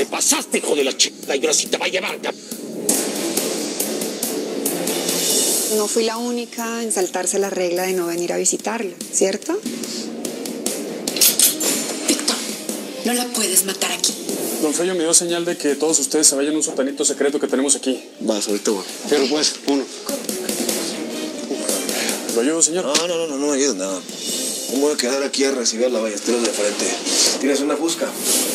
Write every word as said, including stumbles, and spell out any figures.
pasaste, hijo de la chica, y ahora sí te va a llevar, cabrón. No fui la única en saltarse la regla de no venir a visitarla, ¿cierto? Víctor, no la puedes matar aquí. Don Fello me dio señal de que todos ustedes se vayan a un sotanito secreto que tenemos aquí. Vas, ahorita voy. Pero pues, uno. ¿Lo ayudo, señor? No, no, no, no, no me ayudes nada. Me voy a quedar aquí a recibir la ballesteros de frente. ¿Tienes una fusca?